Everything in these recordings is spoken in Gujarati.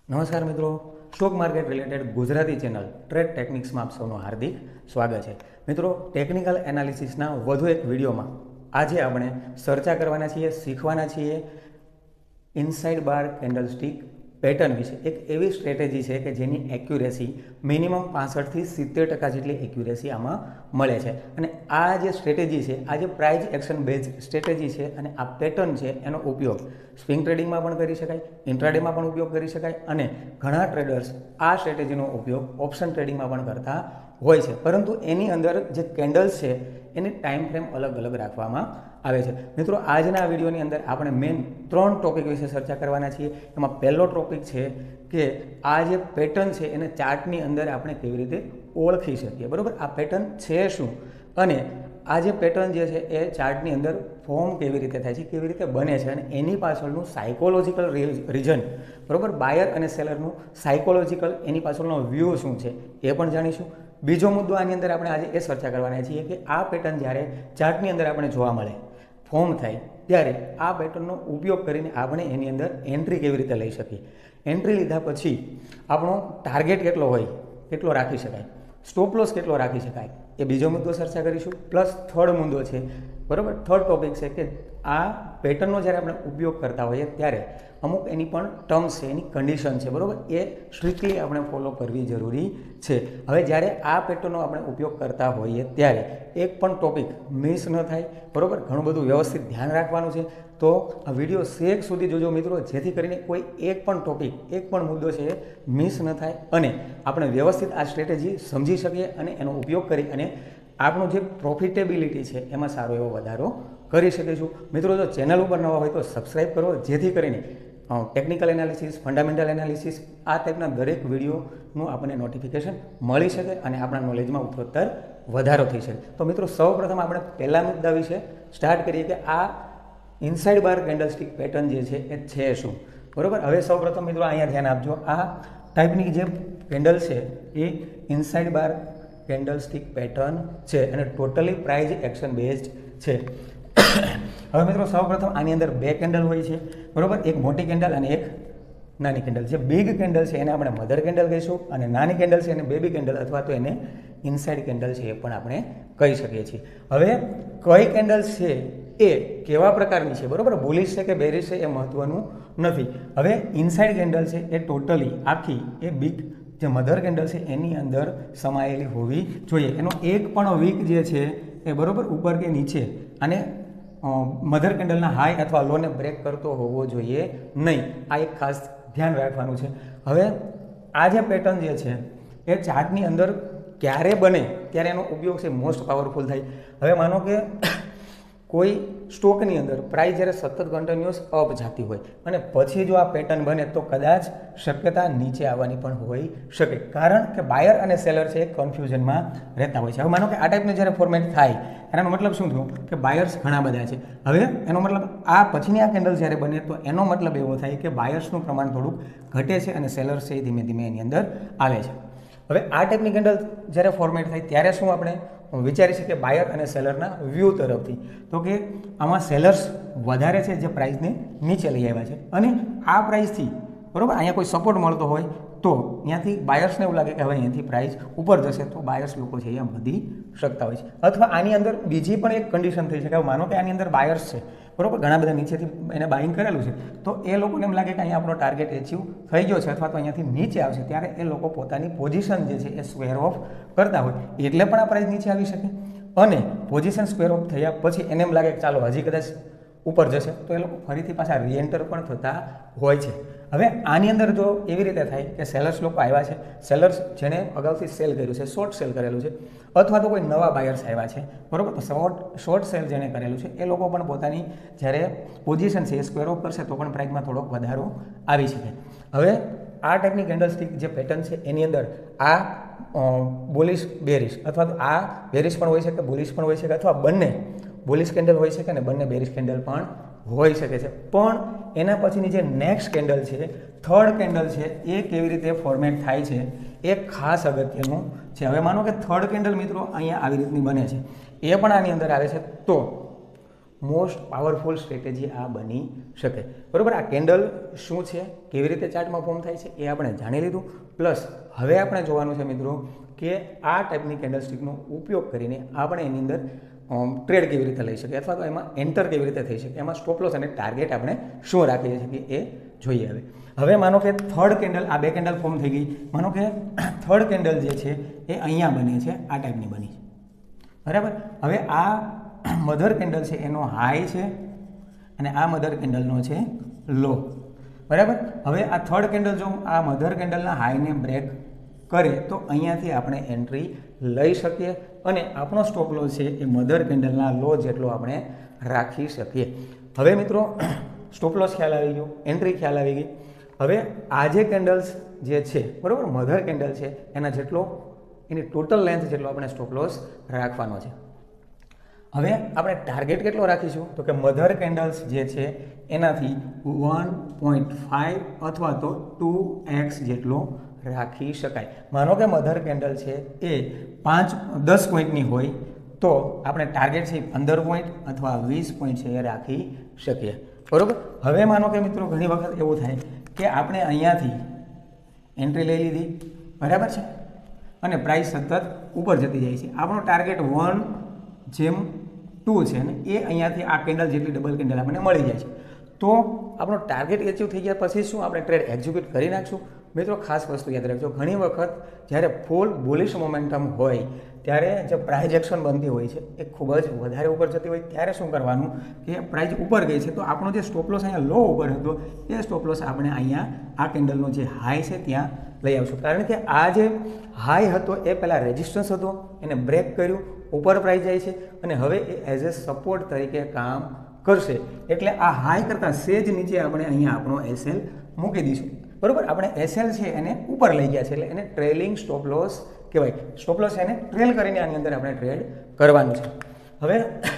નમસ્કાર મિત્રો, stock market related Gujarati channel trade ટેકનિક્સમાં આપ સૌનું હાર્દિક સ્વાગત છે. મિત્રો, ટેકનિકલ એનાલિસિસના વધુ એક વિડીયોમાં આજે આપણે ચર્ચા કરવાના છીએ, શીખવાના છીએ ઇનસાઇડ બાર કેન્ડલસ્ટિક પેટર્ન વિશે. એક એવી સ્ટ્રેટેજી છે કે જેની એક્યુરેસી મિનિમમ 65 થી 70% જેટલી એક્યુરેસી આમાં મળે છે. અને આ જે સ્ટ્રેટેજી છે, આ જે પ્રાઇઝ એક્શન બેઝ સ્ટ્રેટેજી છે અને આ પેટર્ન છે, એનો ઉપયોગ સ્વિંગ ટ્રેડિંગમાં પણ કરી શકાય, ઇન્ટ્રાડેમાં પણ ઉપયોગ કરી શકાય અને ઘણા ટ્રેડર્સ આ સ્ટ્રેટેજીનો ઉપયોગ ઓપ્શન ટ્રેડિંગમાં પણ કરતા હોય છે. પરંતુ એની અંદર જે કેન્ડલ્સ છે એની ટાઈમ ફ્રેમ અલગ અલગ રાખવામાં આવે છે. મિત્રો, આજના વિડીયોની અંદર આપણે મેઇન 3 ટોપિક વિશે ચર્ચા કરવાના છીએ. એમાં પહેલો ટોપિક છે કે આ જે પેટર્ન છે એને ચાર્ટની અંદર આપણે કેવી રીતે ઓળખી શકીએ. બરાબર, આ પેટર્ન છે શું અને આ જે પેટર્ન જે છે એ ચાર્ટની અંદર ફોર્મ કેવી રીતે થાય છે, કેવી રીતે બને છે અને એની પાછળનું સાયકોલોજીકલ રીઝન, બરાબર, બાયર અને સેલરનું સાયકોલોજીકલ એની પાછળનો વ્યૂ શું છે એ પણ જાણીશું. બીજો મુદ્દો આની અંદર આપણે આજે એ ચર્ચા કરવાના છીએ કે આ પેટર્ન જ્યારે ચાર્ટની અંદર આપણે જોવા મળે, ફોર્મ થાય, ત્યારે આ પેટર્નનો ઉપયોગ કરીને આપણે એની અંદર એન્ટ્રી કેવી રીતે લઈ શકીએ. એન્ટ્રી લીધા પછી આપણો ટાર્ગેટ કેટલો હોય, કેટલો રાખી શકાય, સ્ટોપ લોસ કેટલો રાખી શકાય, એ બીજો મુદ્દો ચર્ચા કરીશું. પ્લસ થર્ડ મુદ્દો છે, બરાબર, થર્ડ ટોપિક છે કે આ પેટર્નનો જ્યારે આપણે ઉપયોગ કરતા હોઈએ ત્યારે અમુક એની પણ ટર્મ્સ છે, એની કન્ડિશન છે, બરાબર, એ સ્ટ્રિક્ટલી આપણે ફોલો કરવી જરૂરી છે. હવે જ્યારે આ પેટર્નનો આપણે ઉપયોગ કરતા હોઈએ ત્યારે એક પણ ટોપિક મિસ ન થાય, બરાબર, ઘણું બધું વ્યવસ્થિત ધ્યાન રાખવાનું છે. તો આ વિડીયો છેક સુધી જોજો મિત્રો, જેથી કરીને કોઈ એક પણ ટોપિક, એક પણ મુદ્દો છે એ મિસ ન થાય અને આપણે વ્યવસ્થિત આ સ્ટ્રેટેજી સમજી શકીએ અને એનો ઉપયોગ કરી અને આપણું જે પ્રોફિટેબિલિટી છે એમાં સારો એવો વધારો કરી શકીશું. મિત્રો, જો ચેનલ ઉપર નવા હોય તો સબસ્ક્રાઈબ કરો, જેથી કરીને ટેકનિકલ એનાલિસિસ, ફંડામેન્ટલ એનાલિસિસ, આ ટાઈપના દરેક વિડીયોનું આપણને નોટિફિકેશન મળી શકે અને આપણા નોલેજમાં ઉત્તરોત્તર વધારો થઈ શકે. તો મિત્રો, સૌપ્રથમ આપણે પહેલા મુદ્દા વિશે સ્ટાર્ટ કરીએ કે આ ઇનસાઇડ બાર કેન્ડલસ્ટિક પેટર્ન જે છે એ છે શું. બરાબર, હવે સૌપ્રથમ મિત્રો અહીંયા ધ્યાન આપજો, આ ટાઈપની જે કેન્ડલ છે એ ઇનસાઇડ બાર કેન્ડલસ્ટિક પેટર્ન છે અને ટોટલી પ્રાઇઝ એક્શન બેઝડ છે. હવે મિત્રો, સૌપ્રથમ આની અંદર 2 કેન્ડલ હોય છે, બરાબર, એક મોટી કેન્ડલ અને એક નાની કેન્ડલ. જે બિગ કેન્ડલ છે એને આપણે મધર કેન્ડલ કહીશું અને નાની કેન્ડલ છે એને બેબી કેન્ડલ અથવા તો એને ઇનસાઇડ કેન્ડલ છે એ પણ આપણે કહી શકીએ છીએ. હવે કઈ કેન્ડલ છે એ કેવા પ્રકારની છે, બરાબર, બુલિશ છે કે બેરિશ છે એ મહત્વનું નથી. હવે ઇનસાઇડ કેન્ડલ છે એ ટોટલી આખી એ બિગ જે મધર કેન્ડલ છે એની અંદર સમાયેલી હોવી જોઈએ. એનો એક પણ વીક જે છે એ બરાબર ઉપર કે નીચે અને મધર કેન્ડલના હાઈ અથવા લોને બ્રેક કરતો હોવો જોઈએ નહીં. આ એક ખાસ ધ્યાન રાખવાનું છે. હવે આ જે પેટર્ન જે છે એ ચાર્ટની અંદર ક્યારે બને ત્યારે એનો ઉપયોગ છે મોસ્ટ પાવરફુલ થાય. હવે માનો કે કોઈ સ્ટોકની અંદર પ્રાઇસ જ્યારે સતત કન્ટિન્યુઅસ અપ જતી હોય અને પછી જો આ પેટર્ન બને તો કદાચ શક્યતા નીચે આવવાની પણ હોઈ શકે, કારણ કે બાયર અને સેલર છે એ કન્ફ્યુઝનમાં રહેતા હોય છે. હવે માનો કે આ ટાઈપનું જ્યારે ફોર્મેટ થાય એનો મતલબ શું થયું કે બાયર્સ ઘણા બધા છે. હવે એનો મતલબ આ પછીની આ કેન્ડલ જ્યારે બને તો એનો મતલબ એવો થાય કે બાયર્સનું પ્રમાણ થોડુંક ઘટે છે અને સેલર્સ છે એ ધીમે ધીમે એની અંદર આવે છે. હવે આ ટાઈપની કેન્ડલ જ્યારે ફોર્મેટ થાય ત્યારે શું આપણે વિચારી શકીએ બાયર અને સેલરના વ્યૂ તરફથી, તો કે આમાં સેલર્સ વધારે છે જે પ્રાઇસને નીચે લઈ આવ્યા છે અને આ પ્રાઇસથી, બરાબર, અહીંયા કોઈ સપોર્ટ મળતો હોય તો ત્યાંથી બાયર્સને એવું લાગે કે હવે અહીંયાથી પ્રાઇસ ઉપર જશે તો બાયર્સ લોકો છે અહીંયા વધી શકતા હોય છે. અથવા આની અંદર બીજી પણ એક કન્ડિશન થઈ શકે. માનો કે આની અંદર બાયર્સ છે, બરાબર, ઘણા બધા નીચેથી એને બાઇંગ કરેલું છે, તો એ લોકોને એમ લાગે કે અહીંયા આપણો ટાર્ગેટ એચીવ થઈ ગયો છે અથવા તો અહીંયાથી નીચે આવશે, ત્યારે એ લોકો પોતાની પોઝિશન જે છે એ સ્ક્વેર ઓફ કરતા હોય, એટલે પણ આ પ્રાઇસ નીચે આવી શકે. અને પોઝિશન સ્ક્વેર ઓફ થયા પછી એને એમ લાગે કે ચાલો હજી કદાચ ઉપર જશે તો એ લોકો ફરીથી પાછા રીએન્ટર પણ થતા હોય છે. હવે આની અંદર જો એવી રીતે થાય કે સેલર્સ લોકો આવ્યા છે, સેલર્સ જેને અગાઉથી સેલ કર્યું છે, શોર્ટ સેલ કરેલું છે, અથવા તો કોઈ નવા બાયર્સ આવ્યા છે, બરાબર, તો શોર્ટ સેલ જેને કરેલું છે એ લોકો પણ પોતાની જ્યારે પોઝિશન છે એ સ્ક્વેર ઓફ કરશે તો પણ પ્રાઇસમાં થોડોક વધારો આવી શકે. હવે આ ટાઈપની કેન્ડલસ્ટિક જે પેટર્ન છે એની અંદર આ બુલિશ બેરિશ અથવા તો આ બેરિશ પણ હોઈ શકે, બુલિશ પણ હોઈ શકે, અથવા બંને બુલિશ કેન્ડલ હોઈ શકે અને બંને બેરિશ કેન્ડલ પણ હોઈ શકે છે. પણ એના પછીની જે નેક્સ્ટ કેન્ડલ છે, થર્ડ કેન્ડલ છે, એ કેવી રીતે ફોર્મેટ થાય છે એ ખાસ અગત્યનું છે. હવે માનો કે થર્ડ કેન્ડલ મિત્રો અહીંયા આવી રીતની બને છે, એ પણ આની અંદર આવે છે, તો મોસ્ટ પાવરફુલ સ્ટ્રેટેજી આ બની શકે, બરાબર. આ કેન્ડલ શું છે, કેવી રીતે ચાર્ટમાં ફોર્મ થાય છે એ આપણે જાણી લીધું. પ્લસ હવે આપણે જોવાનું છે મિત્રો કે આ ટાઈપની કેન્ડલસ્ટિકનો ઉપયોગ કરીને આપણે એની અંદર ટ્રેડ કેવી રીતે લઈ શકીએ અથવા તો એમાં એન્ટર કેવી રીતે થઈ શકે, એમાં સ્ટોપ લોસ અને ટાર્ગેટ આપણે શું રાખીએ છીએ એ જોઈએ. હવે માનો કે થર્ડ કેન્ડલ, આ 2 કેન્ડલ ફોર્મ થઈ ગઈ. માનો કે થર્ડ કેન્ડલ જે છે એ અહીંયા બની છે, આ ટાઈપની બની છે, બરાબર. હવે આ મધર કેન્ડલ છે એનો હાઈ છે અને આ મધર કેન્ડલનો છે લો, બરાબર. હવે આ થર્ડ કેન્ડલ જો આ મધર કેન્ડલના હાઈને બ્રેક કરે તો અહીંયાથી આપણે એન્ટ્રી લઈ શકીએ અને આપણો સ્ટોપ લોસ છે એ મધર કેન્ડલના લો જેટલો આપણે રાખી શકીએ. હવે મિત્રો સ્ટોપ લોસ ખ્યાલ આવી ગયો, એન્ટ્રી ખ્યાલ આવી ગઈ. હવે આ જે કેન્ડલ્સ જે છે, બરાબર, મધર કેન્ડલ છે એના જેટલો, એની ટોટલ લેન્થ જેટલો આપણે સ્ટોપ લોસ રાખવાનો છે. હવે આપણે ટાર્ગેટ કેટલો રાખીશું તો કે મધર કેન્ડલ્સ જે છે એનાથી 1.5 અથવા તો 2x જેટલો રાખી શકાય. માનો કે મધર કેન્ડલ છે એ 10 પોઈન્ટની હોય તો આપણે ટાર્ગેટ છે 15 પોઈન્ટ અથવા 20 પોઈન્ટ છે એ રાખી શકીએ, બરાબર. હવે માનો કે મિત્રો ઘણી વખત એવું થાય કે આપણે અહીંયાથી એન્ટ્રી લઈ લીધી, બરાબર છે, અને પ્રાઇસ સતત ઉપર જતી જાય છે. આપણો ટાર્ગેટ 1/2 છે ને એ અહીંયાથી આ કેન્ડલ જેટલી ડબલ કેન્ડલ આપણને મળી જાય છે. તો આપણો ટાર્ગેટ એચીવ થઈ ગયા પછી શું આપણે ટ્રેડ એક્ઝિક્યુટ કરી નાખશું. મિત્રો ખાસ વસ્તુ યાદ રાખજો, ઘણી વખત જ્યારે ફૂલ બુલિશ મોમેન્ટમ હોય ત્યારે જે પ્રાઇઝ એક્શન બનતી હોય છે એ ખૂબ જ વધારે ઉપર જતી હોય ત્યારે શું કરવાનું કે પ્રાઇઝ ઉપર ગઈ છે તો આપણો જે સ્ટોપ લોસ અહીંયા લો ઉપર હતો એ સ્ટોપ લોસ આપણે અહીંયા આ કેન્ડલનો જે હાઈ છે ત્યાં લઈ આવશું. કારણ કે આ જે હાઈ હતો એ પહેલાં રેઝિસ્ટન્સ હતો, એને બ્રેક કર્યું, ઉપર પ્રાઇઝ જાય છે અને હવે એ એઝ એ સપોર્ટ તરીકે કામ કરશે. એટલે આ હાઈ કરતાં સેજ નીચે આપણે અહીંયા આપણો એસએલ મૂકી દઈશું, બરાબર. આપણે એસએલ છે એને ઉપર લઈ ગયા છે એટલે એને ટ્રેલિંગ સ્ટોપ લોસ કહેવાય. સ્ટોપ લોસ એને ટ્રેલ કરીને આની અંદર આપણે ટ્રેડ કરવાનું છે. હવે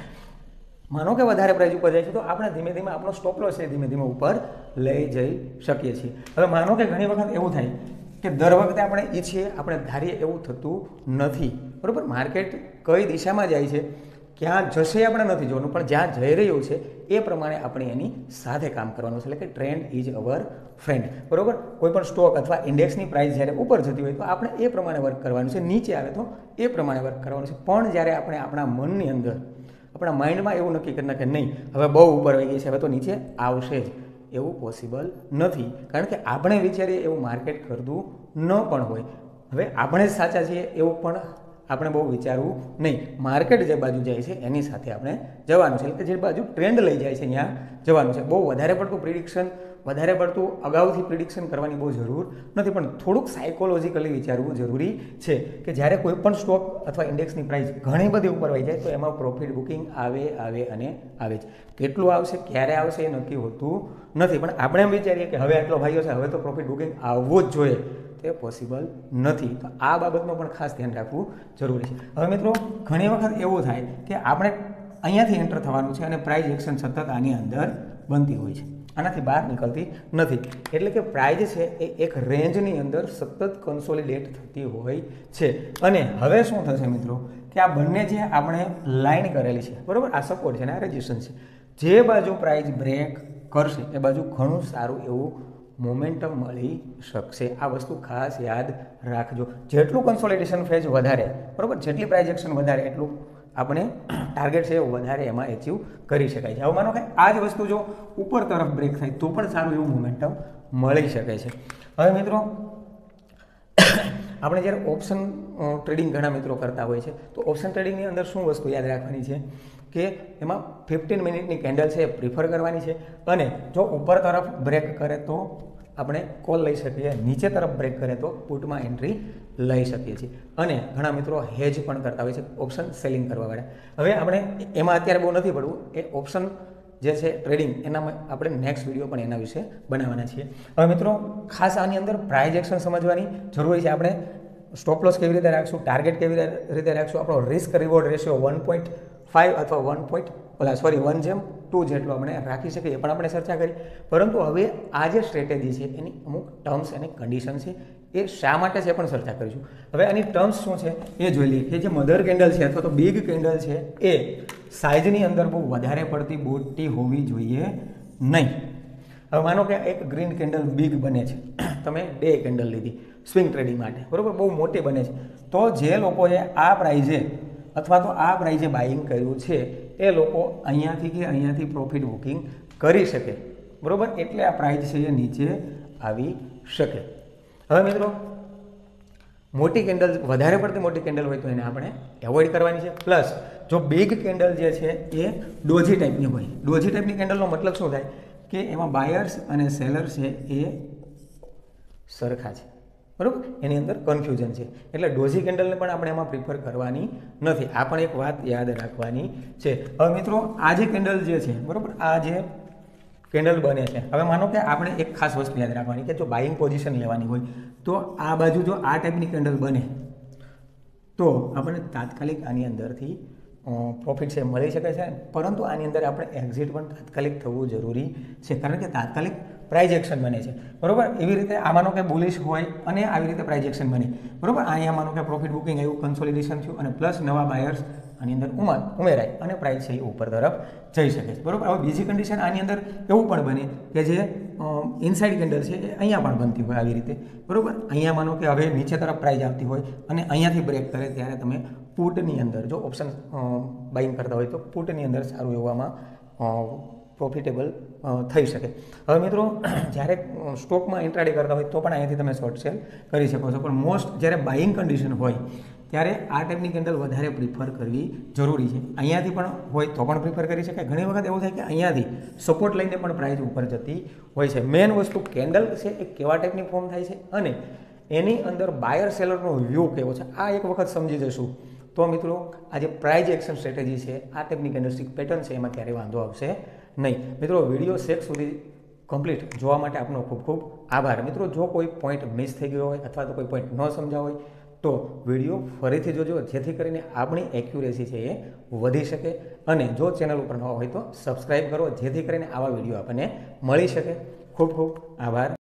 માનો કે વધારે પ્રાઇસ ઉપર જાય છે તો આપણે ધીમે ધીમે આપણો સ્ટોપ લોસ છે ધીમે ધીમે ઉપર લઈ જઈ શકીએ છીએ. હવે માનો કે ઘણી વખત એવું થાય કે દર વખતે આપણે ઈચ્છીએ, આપણે ધારીએ એવું થતું નથી, બરાબર. માર્કેટ કઈ દિશામાં જાય છે, ક્યાં જશે આપણે નથી જોવાનું, પણ જ્યાં જઈ રહ્યું છે એ પ્રમાણે આપણે એની સાથે કામ કરવાનું છે. એટલે કે ટ્રેન્ડ ઇઝ અવર ફ્રેન્ડ, બરાબર. કોઈ પણ સ્ટોક અથવા ઇન્ડેક્સની પ્રાઇસ જ્યારે ઉપર જતી હોય તો આપણે એ પ્રમાણે વર્ક કરવાનું છે, નીચે આવે તો એ પ્રમાણે વર્ક કરવાનું છે. પણ જ્યારે આપણે આપણા મનની અંદર, આપણા માઇન્ડમાં એવું નક્કી કરી નાખે નહીં હવે બહુ ઉપર વહી ગઈ છે, હવે તો નીચે આવશે જ, એવું પોસિબલ નથી. કારણ કે આપણે વિચારીએ એવું માર્કેટ કરતું ન પણ હોય. હવે આપણે જ સાચા છીએ એવું પણ આપણે બહુ વિચારવું નહીં. માર્કેટ જે બાજુ જાય છે એની સાથે આપણે જવાનું છે, એટલે કે જે બાજુ ટ્રેન્ડ લઈ જાય છે ત્યાં જવાનું છે. બહુ વધારે પડતું પ્રિડિક્શન, વધારે પડતું અગાઉથી પ્રિડિક્શન કરવાની બહુ જરૂર નથી, પણ થોડુંક સાયકોલોજીકલી વિચારવું જરૂરી છે કે જ્યારે કોઈ પણ સ્ટોક અથવા ઇન્ડેક્સની પ્રાઇસ ઘણી બધી ઉપર વહી જાય તો એમાં પ્રોફિટ બુકિંગ આવે અને આવે જ. કેટલું આવશે, ક્યારે આવશે એ નક્કી હોતું નથી, પણ આપણે એમ વિચારીએ કે હવે આટલો ભાઈઓ છે હવે તો પ્રોફિટ બુકિંગ આવવું જ જોઈએ, તે પોસિબલ નથી. તો આ બાબતનું પણ ખાસ ધ્યાન રાખવું જરૂરી છે. હવે મિત્રો ઘણી વખત એવું થાય કે આપણે અહીંયાથી એન્ટર થવાનું છે અને પ્રાઇઝ એક્શન સતત આની અંદર બનતી હોય છે, આનાથી બહાર નીકળતી નથી. એટલે કે પ્રાઇઝ છે એ એક રેન્જની અંદર સતત કન્સોલિડેટ થતી હોય છે. અને હવે શું થશે મિત્રો કે આ બંને જે આપણે લાઇન કરેલી છે, બરાબર, આ સપોર્ટ છે અને આ રેઝિસ્ટન્સ છે, જે બાજુ પ્રાઇઝ બ્રેક કરશે એ બાજુ ઘણું સારું એવું મોમેન્ટમ મળી શકશે. આ વસ્તુ ખાસ યાદ રાખજો. જેટલું કન્સોલિડેશન ફેઝ વધારે, બરાબર, જેટલી પ્રાઇઝ એક્શન વધારે એટલું આપણે ટાર્ગેટ છે વધારે એમાં એચીવ કરી શકાય છે. હવે માનો કે આ જ વસ્તુ જો ઉપર તરફ બ્રેક થાય તો પણ સારું એવું મોમેન્ટમ મળી શકે છે. હવે મિત્રો આપણે જ્યારે ઓપ્શન ટ્રેડિંગ ઘણા મિત્રો કરતા હોય છે તો ઓપ્શન ટ્રેડિંગની અંદર શું વસ્તુ યાદ રાખવાની છે કે એમાં 15 મિનિટની કેન્ડલ છે એ પ્રિફર કરવાની છે અને જો ઉપર તરફ બ્રેક કરે તો આપણે કોલ લઈ શકીએ, નીચે તરફ બ્રેક કરે તો પુટમાં એન્ટ્રી લઈ શકીએ છીએ. અને ઘણા મિત્રો હેજ પણ કરતા હોય છે ઓપ્શન સેલિંગ કરવાવાળા. હવે આપણે એમાં અત્યારે બહુ નથી પડવું, એ ઓપ્શન જે છે ટ્રેડિંગ એનામાં આપણે નેક્સ્ટ વિડીયો પણ એના વિશે બનાવવાના છીએ. હવે મિત્રો ખાસ આની અંદર પ્રાઇઝ એક્શન સમજવાની જરૂરી છે. આપણે સ્ટોપ લોસ કેવી રીતે રાખશું, ટાર્ગેટ કેવી રીતે રાખશું, આપણો રિસ્ક રિવોર્ડ રેશિયો 1.5 અથવા 1/1 2 જેટલો આપણે રાખી શકીએ એ પણ આપણે ચર્ચા કરી. પરંતુ હવે આ જે સ્ટ્રેટેજી છે એની અમુક ટર્મ્સ અને કન્ડિશન છે એ શા માટે છે એ પણ ચર્ચા કરીશું. હવે આની ટર્મ્સ શું છે એ જોઈ લઈએ કે જે મધર કેન્ડલ છે અથવા તો બિગ કેન્ડલ છે એ સાઇઝની અંદર બહુ વધારે પડતી મોટી હોવી જોઈએ નહીં. હવે માનો કે એક ગ્રીન કેન્ડલ બિગ બને છે, તમે ડે કેન્ડલ લીધી સ્વિંગ ટ્રેડિંગ માટે, બરાબર, બહુ મોટી બને છે, તો જે લોકોએ આ પ્રાઇઝે અથવા તો આ પ્રાઇઝે બાઇંગ કર્યું છે એ લોકો અહીંયાથી કે અહીંયાથી પ્રોફિટ બુકિંગ કરી શકે, બરાબર. એટલે આ પ્રાઇઝ છે એ નીચે આવી શકે. હવે મિત્રો મોટી કેન્ડલ, વધારે પડતી મોટી કેન્ડલ હોય તો એને આપણે એવોઇડ કરવાની છે. પ્લસ જો બિગ કેન્ડલ જે છે એ ડોજી ટાઈપની હોય, ડોજી ટાઈપની કેન્ડલનો મતલબ શું થાય કે એમાં બાયર્સ અને સેલર્સ છે એ સરખા છે, બરાબર, એની અંદર કન્ફ્યુઝન છે. એટલે ડોઝી કેન્ડલને પણ આપણે એમાં પ્રિફર કરવાની નથી. આ પણ એક વાત યાદ રાખવાની છે. હવે મિત્રો આ જે કેન્ડલ જે છે, બરાબર, આ જે કેન્ડલ બને છે, હવે માનો કે આપણે એક ખાસ વસ્તુ યાદ રાખવાની કે જો બાઇંગ પોઝિશન લેવાની હોય તો આ બાજુ જો આ ટાઈપની કેન્ડલ બને તો આપણને તાત્કાલિક આની અંદરથી પ્રોફિટ છે મળી શકે છે. પરંતુ આની અંદર આપણે એક્ઝિટ પણ તાત્કાલિક થવું જરૂરી છે, કારણ કે તાત્કાલિક પ્રાઇઝ એક્શન બને છે, બરાબર. એવી રીતે આ માનો કે બુલિશ હોય અને આવી રીતે પ્રાઇઝ એક્શન બને, બરાબર. અહીંયા માનો કે પ્રોફિટ બુકિંગ આવ્યું, કન્સોલિડેશન થયું અને પ્લસ નવા બાયર્સ આની અંદર ઉમેરાય અને પ્રાઇસ છે એ ઉપર તરફ જઈ શકે છે, બરાબર. હવે બીજી કન્ડિશન આની અંદર એવું પણ બને કે જે ઇનસાઇડ કેન્ડલ છે એ અહીંયા પણ બનતી હોય આવી રીતે, બરાબર. અહીંયા માનો કે હવે નીચે તરફ પ્રાઇઝ આવતી હોય અને અહીંયાથી બ્રેક કરે ત્યારે તમે પુટની અંદર જો ઓપ્શન બાઇંગ કરતા હોય તો પુટની અંદર સારું એવામાં પ્રોફિટેબલ થઈ શકે. હવે મિત્રો જ્યારે સ્ટોકમાં ઇન્ટ્રાડે કરતા હોય તો પણ અહીંયાથી તમે શોર્ટ સેલ કરી શકો છો, પણ મોસ્ટ જ્યારે બાઇંગ કન્ડિશન હોય ત્યારે આ ટાઈપની કેન્ડલ વધારે પ્રિફર કરવી જરૂરી છે. અહીંયાથી પણ હોય તો પણ પ્રિફર કરી શકાય. ઘણી વખત એવું થાય કે અહીંયાથી સપોર્ટ લઈને પણ પ્રાઇસ ઉપર જતી હોય છે. મેઇન વસ્તુ કેન્ડલ છે એ કેવા ટાઈપની ફોર્મ થાય છે અને એની અંદર બાયર સેલરનો વ્યૂ કેવો છે આ એક વખત સમજી જશું તો મિત્રો આ જે પ્રાઇઝ એક્શન સ્ટ્રેટેજી છે, આ ટાઈપની કેન્ડલસ્ટિક પેટર્ન છે એમાં ક્યારેય વાંધો આવશે નહીં. મિત્રો વિડીયો છેક સુધી કમ્પ્લીટ જોવા માટે આપનો ખૂબ ખૂબ આભાર. મિત્રો જો કોઈ પોઈન્ટ મિસ થઈ ગયો હોય અથવા તો કોઈ પોઈન્ટ ન સમજાવ હોય તો વિડીયો ફરીથી જોજો, જેથી કરીને આપણી એક્યુરેસી છે એ વધી શકે. અને જો ચેનલ ઉપર ન હોય તો સબસ્ક્રાઈબ કરો, જેથી કરીને આવા વિડીયો આપણને મળી શકે. ખૂબ ખૂબ આભાર.